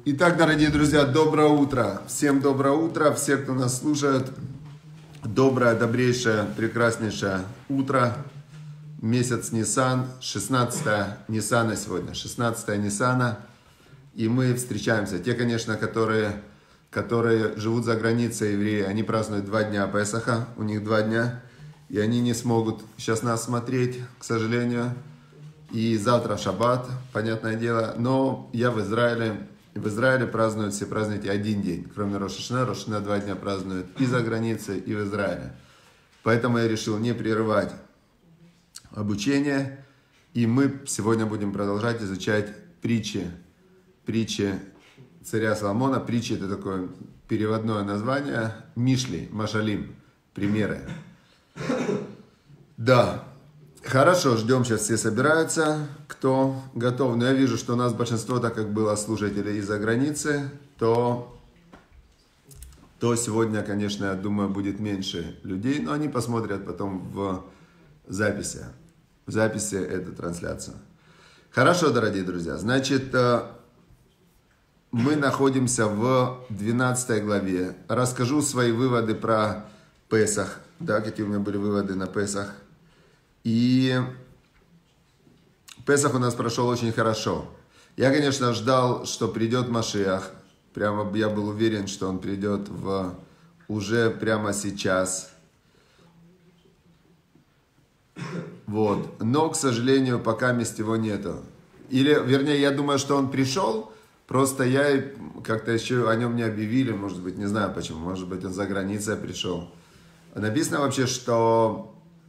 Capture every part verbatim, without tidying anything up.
Итак, дорогие друзья, доброе утро. Всем доброе утро. Все, кто нас слушает, доброе, добрейшее, прекраснейшее утро. Месяц Нисан, шестнадцатое Нисана сегодня, шестнадцатое Нисана. И мы встречаемся. Те, конечно, которые, которые живут за границей, евреи, они празднуют два дня Песаха, у них два дня. И они не смогут сейчас нас смотреть, к сожалению. И завтра шаббат, понятное дело. Но я в Израиле. В Израиле празднуют все праздники один день, кроме Рош ха-Шана. Рош ха-Шана два дня празднуют и за границей, и в Израиле. Поэтому я решил не прерывать обучение. И мы сегодня будем продолжать изучать притчи. Притчи царя Соломона. Притчи — это такое переводное название. Мишли, Машалим, примеры. Да. Хорошо, ждем, сейчас все собираются, кто готов. Но я вижу, что у нас большинство, так как было слушателей из-за границы, то, то сегодня, конечно, я думаю, будет меньше людей, но они посмотрят потом в записи. В записи эту трансляцию. Хорошо, дорогие друзья, значит, мы находимся в двенадцатой главе. Расскажу свои выводы про Песах, да, какие у меня были выводы на Песах. И Песах у нас прошел очень хорошо. Я, конечно, ждал, что придет Машиах. Прямо я был уверен, что он придет в, уже прямо сейчас. Вот. Но, к сожалению, пока мест его нету. Или, вернее, я думаю, что он пришел, просто я как-то еще о нем не объявили, может быть, не знаю почему, может быть, он за границей пришел. Написано вообще, что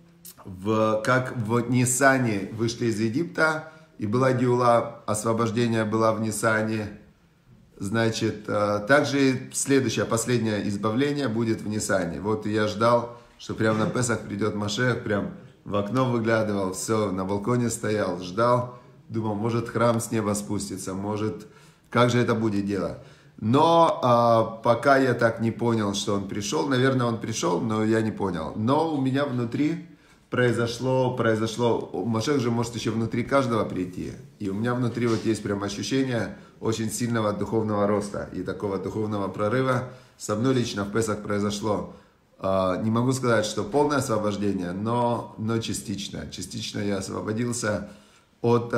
В, как в Нисане вышли из Египта, и была Геула, освобождение было в Нисане. Значит, также следующее, последнее избавление будет в Нисане. Вот и я ждал, что прямо на Песах придет Машиах, прям в окно выглядывал, все, на балконе стоял, ждал. Думал, может, храм с неба спустится, может, как же это будет дело. Но а, пока я так не понял, что он пришел, наверное, он пришел, но я не понял. Но у меня внутри произошло, произошло, Машиах же может еще внутри каждого прийти. И у меня внутри вот есть прям ощущение очень сильного духовного роста и такого духовного прорыва. Со мной лично в Песах произошло, не могу сказать, что полное освобождение, но, но частично. Частично я освободился от,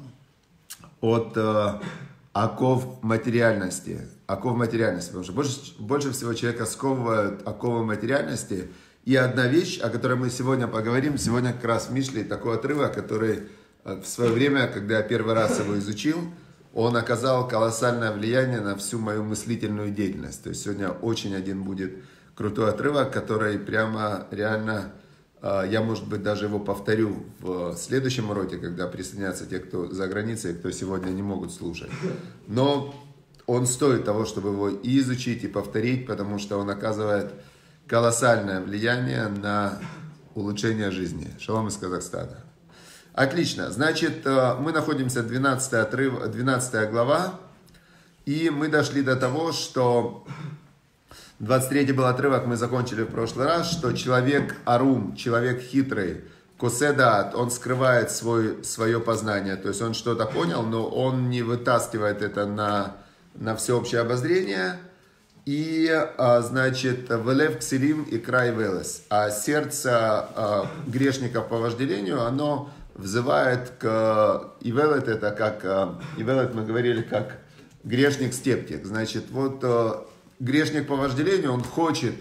от оков материальности. Оков материальности, потому что больше, больше всего человека сковывают оковы материальности. И одна вещь, о которой мы сегодня поговорим, сегодня как раз в Мишле такой отрывок, который в свое время, когда я первый раз его изучил, он оказал колоссальное влияние на всю мою мыслительную деятельность. То есть сегодня очень один будет крутой отрывок, который прямо реально, я, может быть, даже его повторю в следующем уроке, когда присоединятся те, кто за границей, кто сегодня не могут слушать. Но он стоит того, чтобы его и изучить, и повторить, потому что он оказывает колоссальное влияние на улучшение жизни. Шалом из Казахстана. Отлично. Значит, мы находимся двенадцатая, отрыв, двенадцатая глава. И мы дошли до того, что двадцать третий был отрывок, мы закончили в прошлый раз, что человек арум, человек хитрый, коседат, он скрывает свой, свое познание. То есть он что-то понял, но он не вытаскивает это на, на всеобщее обозрение. И, значит, велев ксилим и край велес. А сердце грешников по вожделению, оно взывает к... Ивелет это как... Ивелет мы говорили как грешник-стептик. Значит, вот грешник по вожделению, он хочет...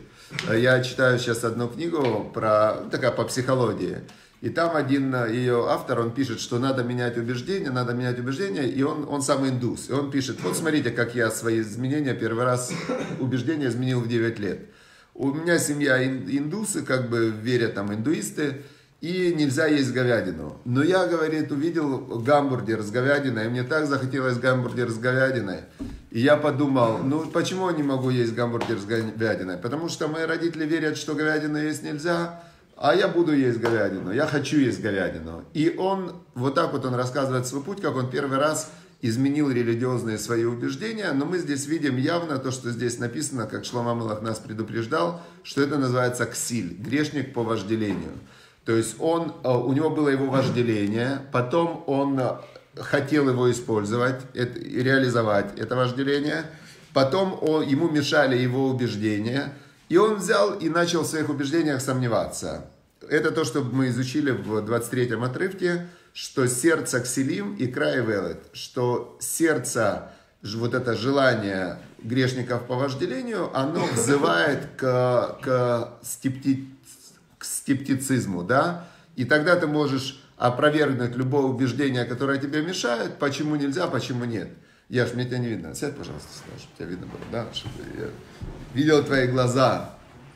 Я читаю сейчас одну книгу про... Такая по психологии. И там один ее автор, он пишет, что надо менять убеждения, надо менять убеждения, и он, он сам индус. И он пишет, вот смотрите, как я свои изменения первый раз убеждения изменил в девять лет. У меня семья индусы, как бы верят там индуисты, и нельзя есть говядину. Но я, говорит, увидел гамбургер с говядиной, и мне так захотелось гамбургер с говядиной. И я подумал, ну почему я не могу есть гамбургер с говядиной? Потому что мои родители верят, что говядину есть нельзя. А я буду есть говядину, я хочу есть говядину. И он, вот так вот он рассказывает свой путь, как он первый раз изменил религиозные свои убеждения. Но мы здесь видим явно то, что здесь написано, как Шломо Амелах нас предупреждал, что это называется ксиль, грешник по вожделению. То есть он, у него было его вожделение, потом он хотел его использовать, это, реализовать это вожделение. Потом он, ему мешали его убеждения. И он взял и начал в своих убеждениях сомневаться. Это то, что мы изучили в двадцать третьем отрывке, что сердце ксилим и край велет, что сердце, вот это желание грешников по вожделению, оно взывает к, к, скепти, к скептицизму, да? И тогда ты можешь опровергнуть любое убеждение, которое тебе мешает, почему нельзя, почему нет. Яш, мне тебя не видно. Сядь, пожалуйста, сюда, чтобы тебя видно было, да? Чтобы я видел твои глаза.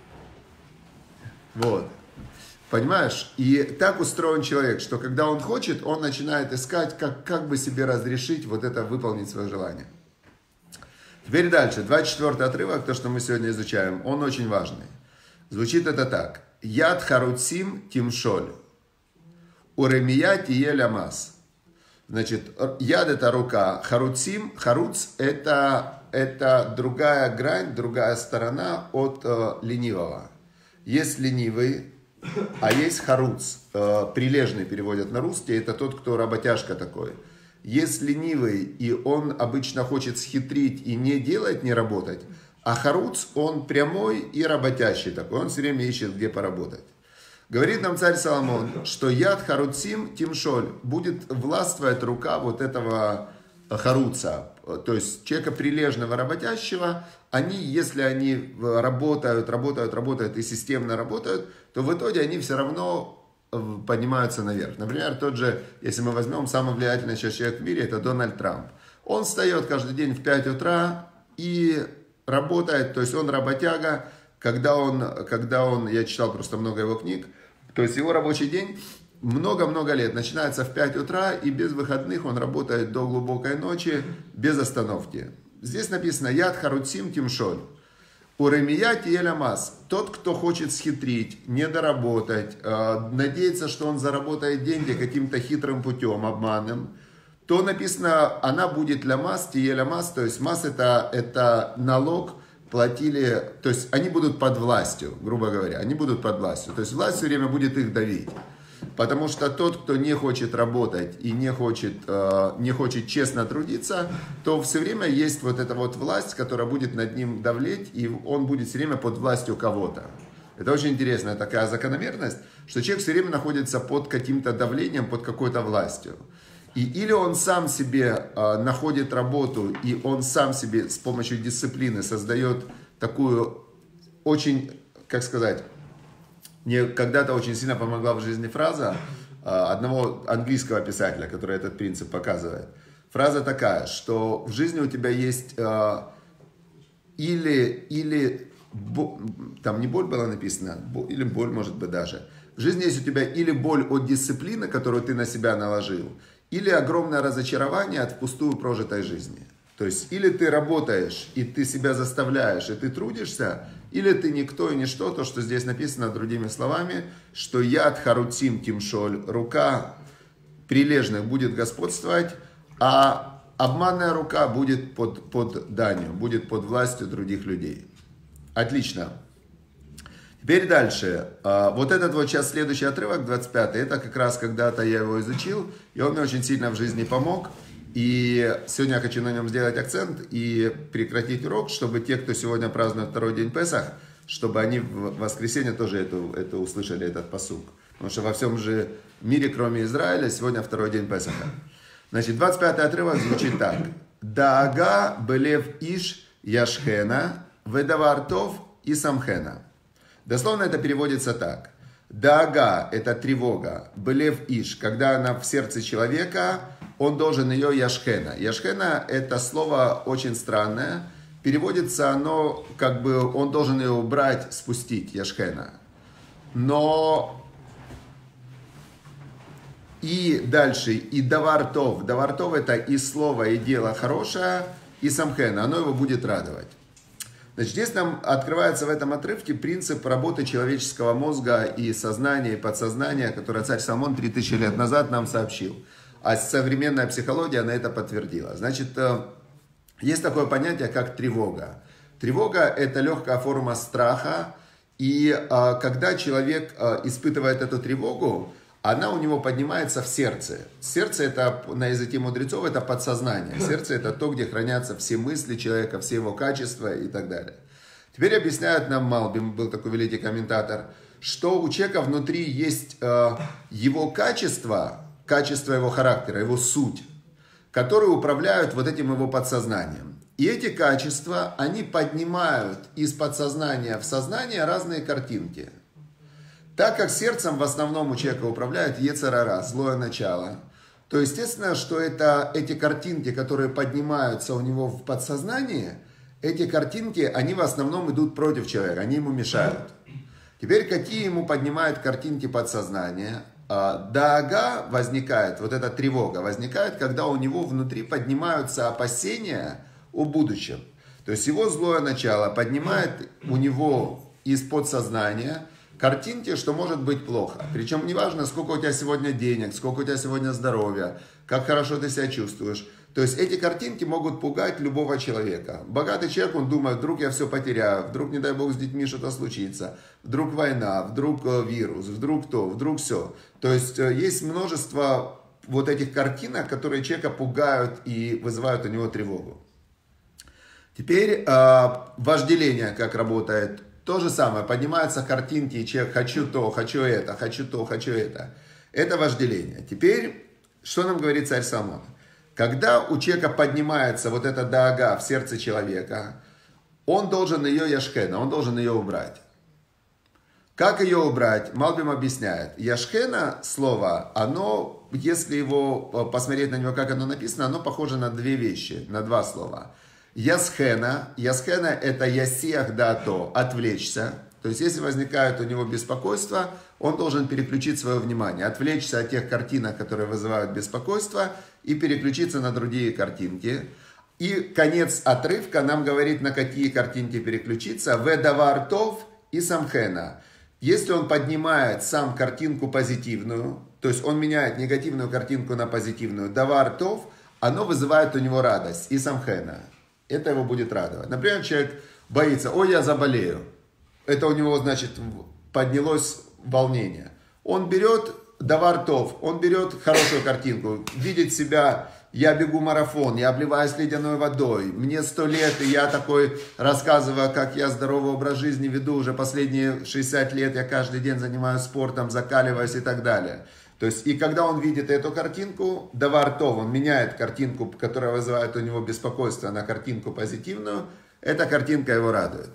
Вот. Понимаешь? И так устроен человек, что когда он хочет, он начинает искать, как, как бы себе разрешить вот это, выполнить свое желание. Теперь дальше. двадцать четвёртый отрывок, то, что мы сегодня изучаем, он очень важный. Звучит это так. Яд харуцим тимшоль. Уремия тие лямас. Значит, яд это рука. Харуцим, харуц это, это другая грань, другая сторона от э, ленивого. Есть ленивый, а есть харуц, э, прилежный переводят на русский, это тот, кто работяжка такой. Есть ленивый, и он обычно хочет схитрить и не делать, не работать, а харуц, он прямой и работящий такой, он все время ищет, где поработать. Говорит нам царь Соломон, что яд харуцим тимшоль, будет властвовать рука вот этого харуца, то есть человека прилежного, работящего. Они, если они работают, работают, работают и системно работают, то в итоге они все равно поднимаются наверх. Например, тот же, если мы возьмем самый влиятельный сейчас человек в мире, это Дональд Трамп. Он встает каждый день в пять утра и работает, то есть он работяга, когда он, когда он, я читал просто много его книг, то есть его рабочий день много-много лет начинается в пять утра, и без выходных он работает до глубокой ночи, без остановки. Здесь написано «Яд харуцим тимшоль». Уремия тие лямас. Тот, кто хочет схитрить, недоработать, э, надеется, что он заработает деньги каким-то хитрым путем, обманным, то написано, она будет лямас, тие лямас, то есть мас это, это налог, платили, то есть они будут под властью, грубо говоря, они будут под властью, то есть власть все время будет их давить. Потому что тот, кто не хочет работать и не хочет, э, не хочет честно трудиться, то все время есть вот эта вот власть, которая будет над ним давлеть, и он будет все время под властью кого-то. Это очень интересная такая закономерность, что человек все время находится под каким-то давлением, под какой-то властью. И или он сам себе э, находит работу, и он сам себе с помощью дисциплины создает такую очень, как сказать, мне когда-то очень сильно помогла в жизни фраза одного английского писателя, который этот принцип показывает. Фраза такая, что в жизни у тебя есть или, или там не боль была написана, или боль может быть даже. В жизни есть у тебя или боль от дисциплины, которую ты на себя наложил, или огромное разочарование от впустую прожитой жизни. То есть, или ты работаешь, и ты себя заставляешь, и ты трудишься, или ты никто и ничто, то, что здесь написано другими словами, что яд харуцим тимшоль, рука прилежных будет господствовать, а обманная рука будет под, под данью, будет под властью других людей. Отлично. Теперь дальше. Вот этот вот сейчас следующий отрывок, двадцать пятый, это как раз когда-то я его изучил, и он мне очень сильно в жизни помог. И сегодня я хочу на нем сделать акцент и прекратить урок, чтобы те, кто сегодня празднует второй день Песах, чтобы они в воскресенье тоже это, это услышали, этот пасук. Потому что во всем же мире, кроме Израиля, сегодня второй день Песаха. Значит, двадцать пятый отрывок звучит так. Даага белев иш яшхена ведавартов и самхена. Дословно это переводится так. Даага – это тревога. Белев иш, когда она в сердце человека, он должен ее яшхена. Яшхена – это слово очень странное. Переводится оно, как бы он должен ее убрать, спустить, яшхена. Но и дальше, и давартов. Давартов – это и слово, и дело хорошее, и самхена. Оно его будет радовать. Значит, здесь нам открывается в этом отрывке принцип работы человеческого мозга и сознания, и подсознания, который царь Соломон три тысячи лет назад нам сообщил. А современная психология на это подтвердила. Значит, есть такое понятие, как тревога. Тревога – это легкая форма страха, и когда человек испытывает эту тревогу, она у него поднимается в сердце. Сердце это, на языке мудрецов, это подсознание. Сердце это то, где хранятся все мысли человека, все его качества и так далее. Теперь объясняют нам Малбим, был такой великий комментатор, что у человека внутри есть э, его качества, качество его характера, его суть, которые управляют вот этим его подсознанием. И эти качества, они поднимают из подсознания в сознание разные картинки. Так как сердцем в основном у человека управляет йецер ара, злое начало, то естественно, что это эти картинки, которые поднимаются у него в подсознании, эти картинки, они в основном идут против человека, они ему мешают. Теперь какие ему поднимают картинки подсознания? Даага возникает, вот эта тревога возникает, когда у него внутри поднимаются опасения о будущем. То есть его злое начало поднимает у него из подсознания картинки, что может быть плохо. Причем неважно, сколько у тебя сегодня денег, сколько у тебя сегодня здоровья, как хорошо ты себя чувствуешь. То есть эти картинки могут пугать любого человека. Богатый человек, он думает, вдруг я все потеряю, вдруг, не дай бог, с детьми что-то случится, вдруг война, вдруг вирус, вдруг то, вдруг все. То есть есть множество вот этих картинок, которые человека пугают и вызывают у него тревогу. Теперь э, вожделение, как работает. То же самое, поднимаются картинки, и человек «хочу то, хочу это, хочу то, хочу это». Это вожделение. Теперь, что нам говорит царь Соломон? Когда у человека поднимается вот эта даага в сердце человека, он должен ее яшхена, он должен ее убрать. Как ее убрать? Малбим объясняет. Яшхена слово, оно, если его посмотреть на него, как оно написано, оно похоже на две вещи, на два слова. Ясхена. Ясхена это ясиах дато, отвлечься. То есть, если возникает у него беспокойство, он должен переключить свое внимание, отвлечься от тех картинок, которые вызывают беспокойство, и переключиться на другие картинки. И конец отрывка нам говорит, на какие картинки переключиться. Ведавар тов и самхена. Если он поднимает сам картинку позитивную, то есть он меняет негативную картинку на позитивную, давар тов, оно вызывает у него радость и самхена. Это его будет радовать. Например, человек боится, ой, я заболею. Это у него, значит, поднялось волнение. Он берет давартов, он берет хорошую картинку, видит себя, я бегу марафон, я обливаюсь ледяной водой, мне сто лет, и я такой рассказываю, как я здоровый образ жизни веду, уже последние шестьдесят лет я каждый день занимаюсь спортом, закаливаюсь и так далее. То есть, и когда он видит эту картинку, давартов, он меняет картинку, которая вызывает у него беспокойство, на картинку позитивную, эта картинка его радует.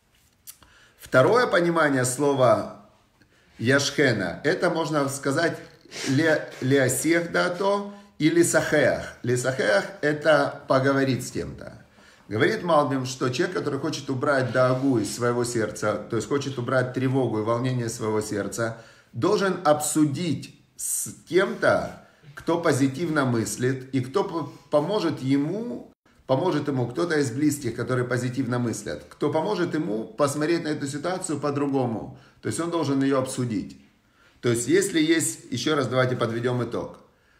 Второе понимание слова яшхена, это можно сказать леасех дато или сахеах. Лесахеах это поговорить с кем-то. Говорит Малбим, что человек, который хочет убрать даагу из своего сердца, то есть хочет убрать тревогу и волнение своего сердца, должен обсудить с кем-то, кто позитивно мыслит и кто поможет ему, поможет ему кто-то из близких, которые позитивно мыслят, кто поможет ему посмотреть на эту ситуацию по-другому. То есть он должен ее обсудить. То есть если есть, еще раз давайте подведем итог.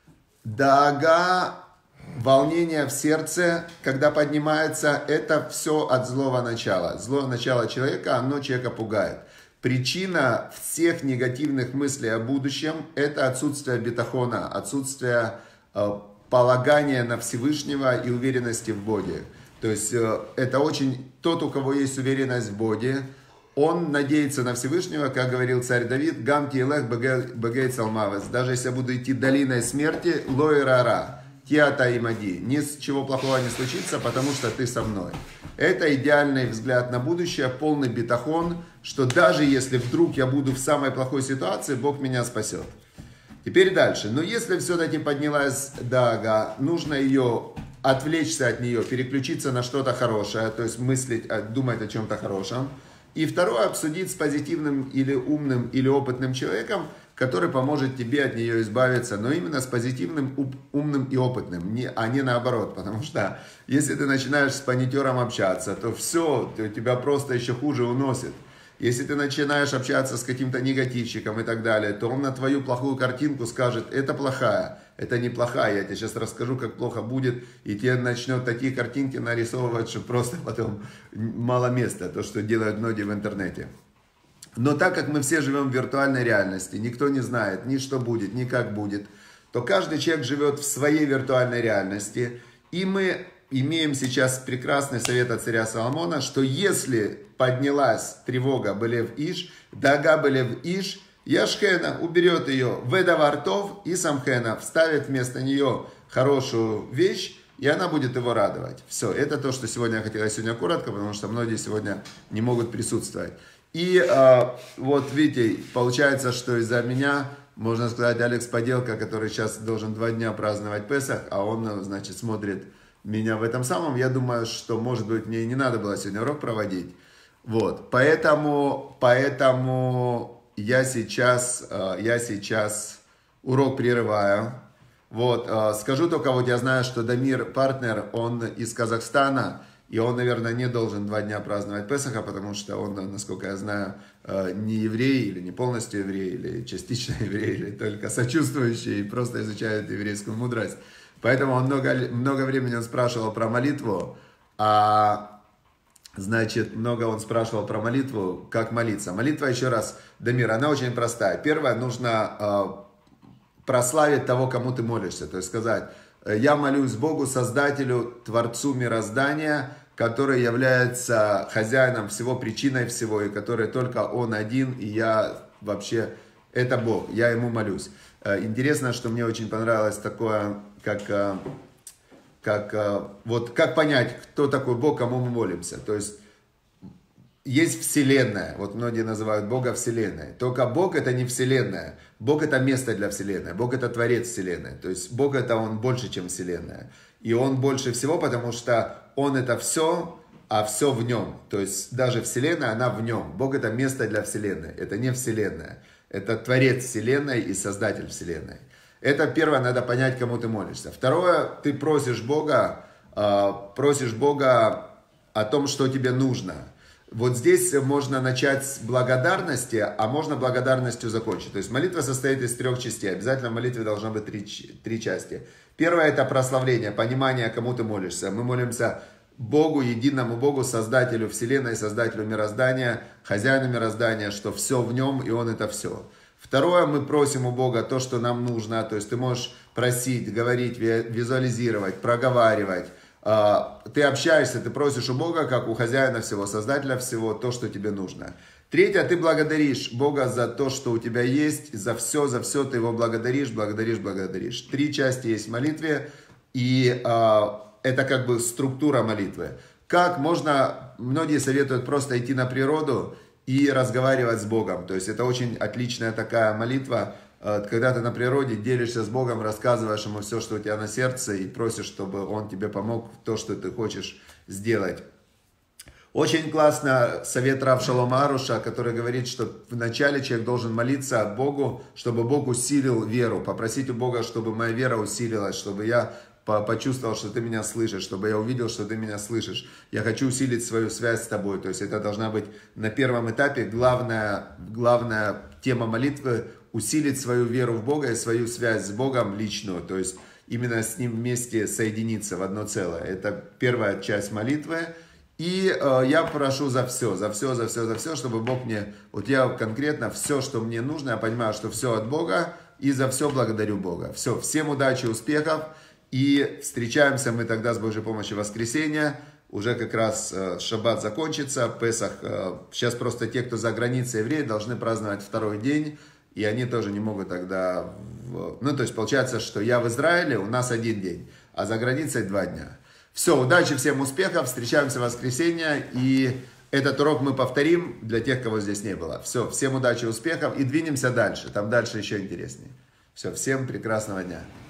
Даага, волнение в сердце, когда поднимается, это все от злого начала. Злое начало человека, оно человека пугает. Причина всех негативных мыслей о будущем – это отсутствие бетахона, отсутствие э, полагания на Всевышнего и уверенности в Боге. То есть э, это очень тот, у кого есть уверенность в Боге, он надеется на Всевышнего, как говорил царь Давид, «Гам тиелех бегей цалмавес». Даже если я буду идти долиной смерти, лой рара, тиата и мади. Ничего плохого не случится, потому что ты со мной. Это идеальный взгляд на будущее, полный бетахон, что даже если вдруг я буду в самой плохой ситуации, Бог меня спасет. Теперь дальше. Но если все-таки поднялась даага, нужно ее отвлечься от нее, переключиться на что-то хорошее, то есть мыслить, думать о чем-то хорошем. И второе, обсудить с позитивным или умным или опытным человеком, который поможет тебе от нее избавиться, но именно с позитивным, умным и опытным, не, а не наоборот. Потому что если ты начинаешь с паникером общаться, то все, тебя просто еще хуже уносит. Если ты начинаешь общаться с каким-то негативщиком и так далее, то он на твою плохую картинку скажет, это плохая, это неплохая, я тебе сейчас расскажу, как плохо будет, и тебе начнет такие картинки нарисовывать, что просто потом мало места, то, что делают многие в интернете. Но так как мы все живем в виртуальной реальности, никто не знает ни что будет, ни как будет, то каждый человек живет в своей виртуальной реальности. И мы имеем сейчас прекрасный совет от царя Соломона, что если поднялась тревога Белев Иш, Дага Белев Иш, Яшхена уберет ее в Эдавартов и Самхена вставит вместо нее хорошую вещь, и она будет его радовать. Все, это то, что сегодня я хотел сегодня коротко, потому что многие сегодня не могут присутствовать. И э, вот видите, получается, что из-за меня, можно сказать, Алекс Поделка, который сейчас должен два дня праздновать Песах, а он, значит, смотрит меня в этом самом, я думаю, что, может быть, мне и не надо было сегодня урок проводить. Вот, поэтому, поэтому я сейчас, э, я сейчас урок прерываю. Вот, э, скажу только, вот я знаю, что Дамир, партнер, он из Казахстана, и он, наверное, не должен два дня праздновать Песаха, потому что он, насколько я знаю, не еврей, или не полностью еврей, или частично еврей, или только сочувствующий, и просто изучает еврейскую мудрость. Поэтому он много, много времени он спрашивал про молитву, а, значит, много он спрашивал про молитву, как молиться. Молитва, еще раз, Дамир, она очень простая. Первое, нужно прославить того, кому ты молишься, то есть сказать: я молюсь Богу, Создателю, Творцу мироздания, который является хозяином всего, причиной всего, и который только Он один, и я вообще, это Бог, я Ему молюсь. Интересно, что мне очень понравилось такое, как, как, вот, как понять, кто такой Бог, кому мы молимся. То есть, есть Вселенная, вот многие называют Бога Вселенной. Только Бог это не Вселенная. Бог это место для Вселенной. Бог это Творец Вселенной. То есть Бог это Он больше, чем Вселенная. И Он больше всего, потому что Он это все, а все в Нем. То есть даже Вселенная, она в Нем. Бог это место для Вселенной. Это не Вселенная. Это Творец Вселенной и Создатель Вселенной. Это первое, надо понять, кому ты молишься. Второе, ты просишь Бога, просишь Бога о том, что тебе нужно. Вот здесь можно начать с благодарности, а можно благодарностью закончить. То есть молитва состоит из трех частей. Обязательно в молитве должно быть три, три части. Первое это прославление, понимание, кому ты молишься. Мы молимся Богу, единому Богу, Создателю Вселенной, Создателю мироздания, Хозяину мироздания, что все в Нем, и Он это все. Второе, мы просим у Бога то, что нам нужно. То есть ты можешь просить, говорить, визуализировать, проговаривать. Ты общаешься, ты просишь у Бога, как у хозяина всего, создателя всего, то, что тебе нужно. Третье, ты благодаришь Бога за то, что у тебя есть, за все, за все ты Его благодаришь, благодаришь, благодаришь. Три части есть в молитве, и э, это как бы структура молитвы. Как можно, многие советуют просто идти на природу и разговаривать с Богом. То есть это очень отличная такая молитва, когда ты на природе делишься с Богом, рассказываешь Ему все, что у тебя на сердце, и просишь, чтобы Он тебе помог в то, что ты хочешь сделать. Очень классно совет Рав Шалома Аруша, который говорит, что вначале человек должен молиться Богу, чтобы Бог усилил веру, попросить у Бога, чтобы моя вера усилилась, чтобы я почувствовал, что ты меня слышишь, чтобы я увидел, что ты меня слышишь. Я хочу усилить свою связь с тобой. То есть это должна быть на первом этапе главная, главная тема молитвы — усилить свою веру в Бога и свою связь с Богом личную. То есть именно с Ним вместе соединиться в одно целое. Это первая часть молитвы. И э, я прошу за все, за все, за все, за все, чтобы Бог мне, вот я конкретно все, что мне нужно, я понимаю, что все от Бога, и за все благодарю Бога. Все, всем удачи, успехов. И встречаемся мы тогда с Божьей помощью в воскресенье. Уже как раз э, шаббат закончится, Песах. Э, сейчас просто те, кто за границей евреи, должны праздновать второй день. И они тоже не могут тогда... В... Ну, то есть получается, что я в Израиле, у нас один день, а за границей два дня. Все, удачи, всем успехов. Встречаемся в воскресенье. И этот урок мы повторим для тех, кого здесь не было. Все, всем удачи, успехов. И двинемся дальше. Там дальше еще интереснее. Все, всем прекрасного дня.